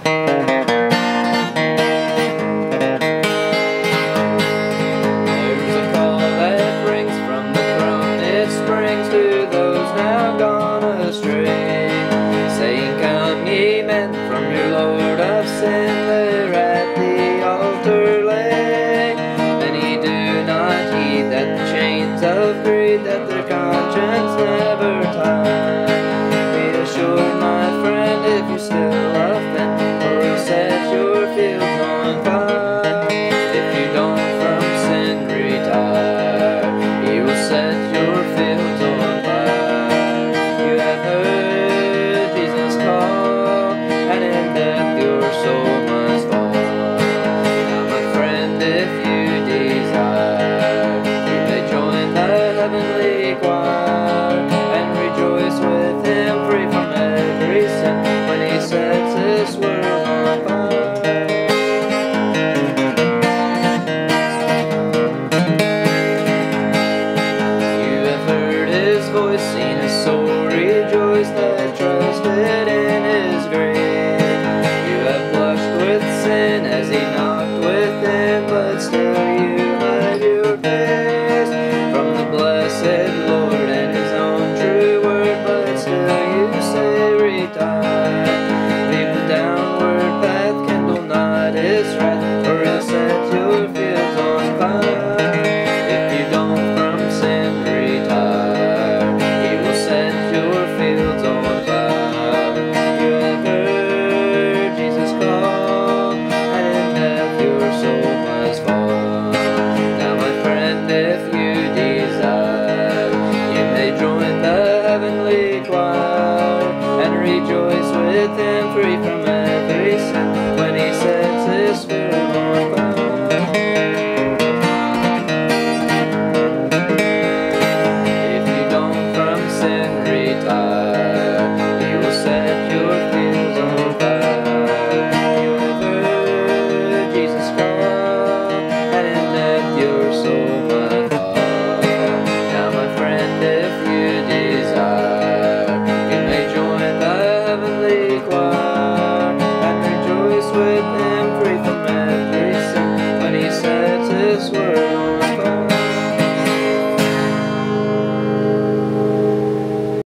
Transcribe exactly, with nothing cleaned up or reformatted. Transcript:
There's a call that rings from the throne, it springs to those now gone astray, saying, "Come ye men from your Lord of sin, there at the altar lay." Many do not heed that the chains of greed that their conscience never tie. Be assured, my friend, if you still offend, for he'll set your fields on fire. If you don't from sin retire, he will set your fields on fire. You have heard Jesus call, and in death your soul must fall. Now, my friend, if you desire, you may join the heavenly choir and rejoice with him, free from every sin, when he sets his word